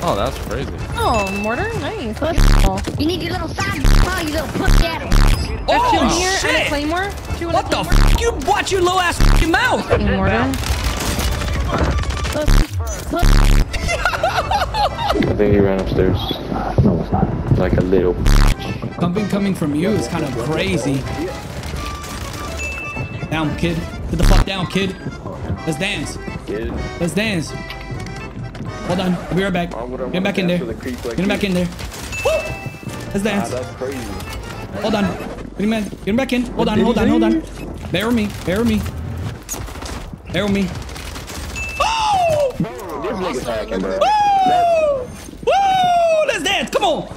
Oh, that's crazy. Oh, mortar, nice. You need your little side, huh? You little pussy ass. Oh shit! And a claymore. What the f? You watch your little ass fucking mouth. Mortar. I think he ran upstairs. No, it's not. Like a little. Something coming from you is kind of crazy. Down, kid. Get the fuck down, kid. Let's dance. Let's dance. Hold on. I'll be right back. Get him back in there. Get him back in there. Woo! Let's dance. That's crazy. Hold on. Get him back in. Hold on, hold on, hold on. Bear with me. Bear with me. Bear with me. Oh! This nigga's hacking, bro. Woo! Woo! Let's dance. Come on.